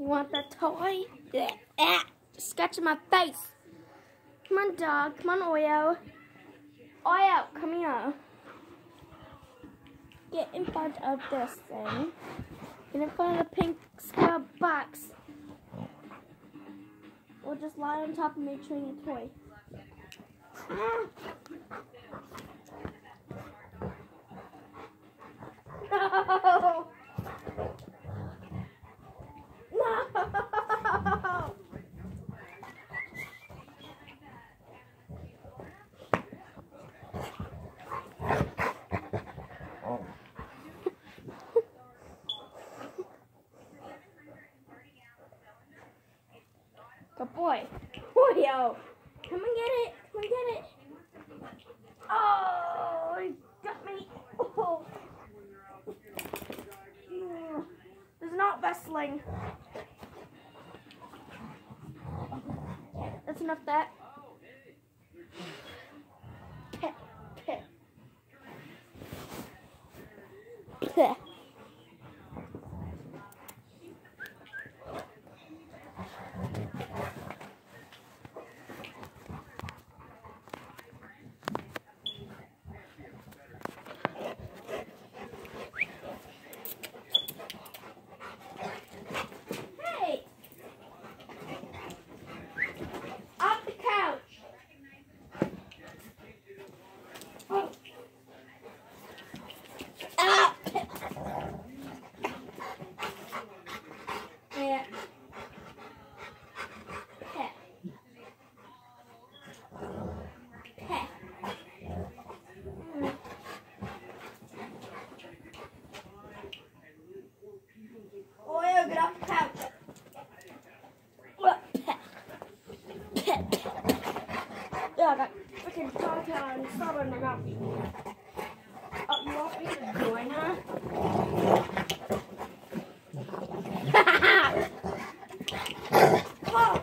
You want that toy? Scratching my face. Come on, dog. Come on, Oreo. Oreo, come here. Get in front of this thing. Get in front of the pink square box. Or just lie on top and make sure you toy. No! No! Good boy. Oreo. Come and get it. Come and get it. Oh, he got me. Oh. There's not wrestling. That's enough of that. Pet, pet. Pet. Get off the couch. Yeah, I got freaking tongue and stuff in my mouth. Oh, you want me to join her? Oh.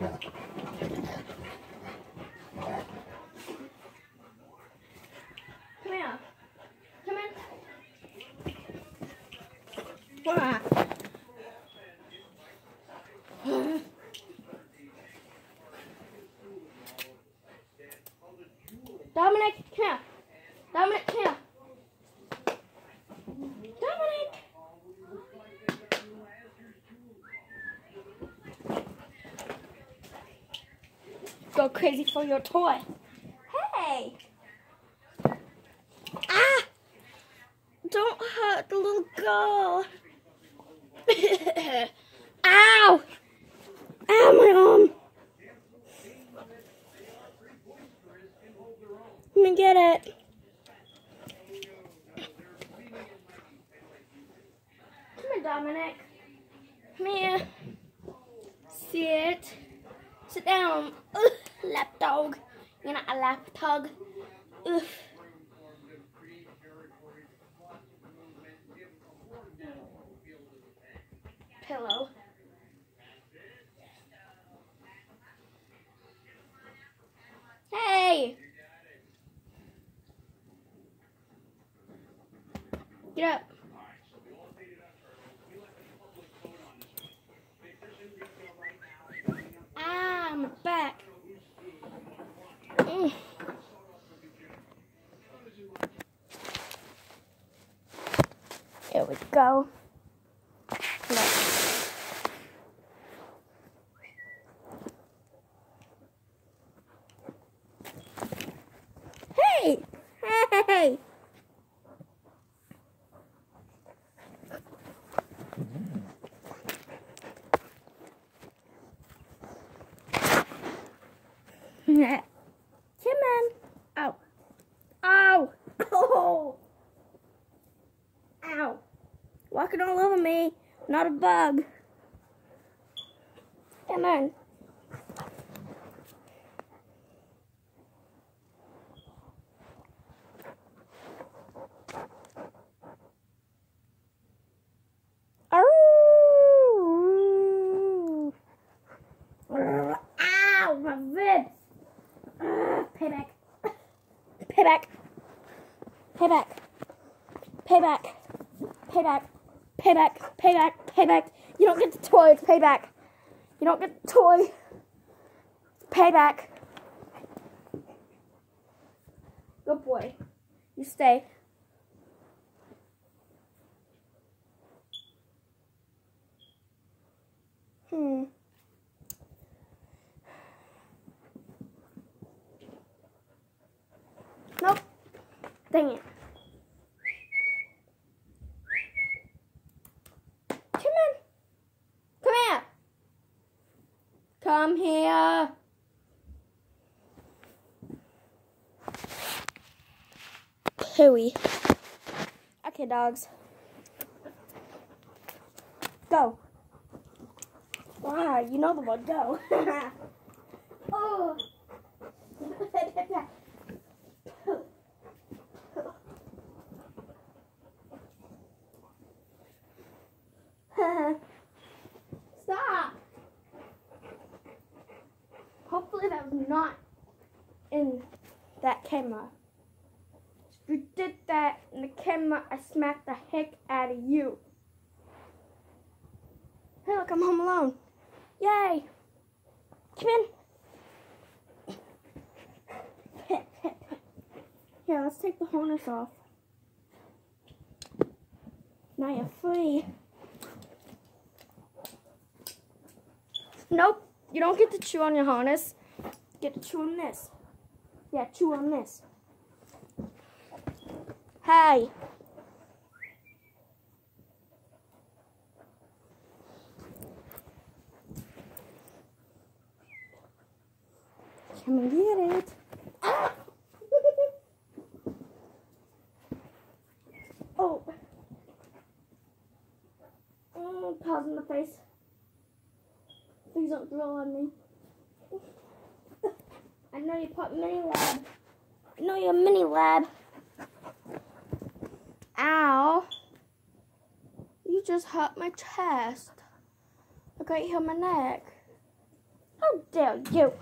Come here. Come in. Dominic, come here. Dominic, come here. Dominic. Go crazy for your toy. Hey. Ah! Don't hurt the little girl. Ow! Ow, my arm. Let me get it. Come here, Dominic. Come here. Sit. Sit down. Ugh, lap dog. You're not a lap dog. Ugh. Pillow. Hey! Get up. Ah, I'm back. Here we go. Hey! Hey! Come on. Ow. Ow. Oh. Ow. Walking all over me. Not a bug. Come on. Ow, my ribs. Payback. Payback. Payback. Payback. Payback. Payback. Payback. Payback. You don't get the toy. It's payback. You don't get the toy. Payback. Good boy. You stay. Nope. Dang it. Come in. Come here. Come here. Hooey. Okay, dogs. Go. Wow, you know the word go. Oh. Stop. Hopefully that was not in that camera. If you did that in the camera, I smacked the heck out of you. Hey, look, I'm home alone. Yay. Come in. Here, let's take the harness off. Now you're free. Nope, you don't get to chew on your harness. You get to chew on this. Yeah, chew on this. Hey. Come and get it. Ah! Oh. Paws in the face. Please don't drill on me. I know you put mini lab. I know you're a mini lab. Ow. You just hurt my chest. Look right here on my neck. How dare you?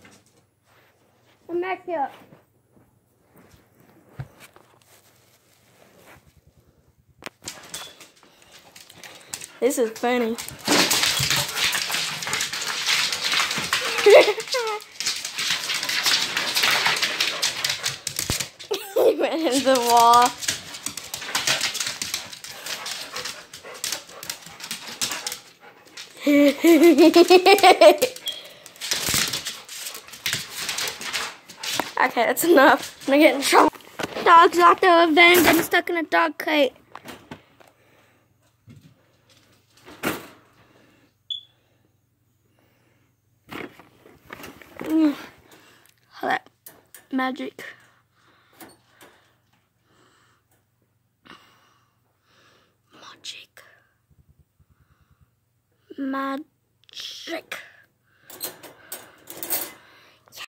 I'm back here. This is funny. He went into the wall. Okay, that's enough. I'm gonna get in trouble. Dog's out there revenge. I'm stuck in a dog crate. That magic. Magic.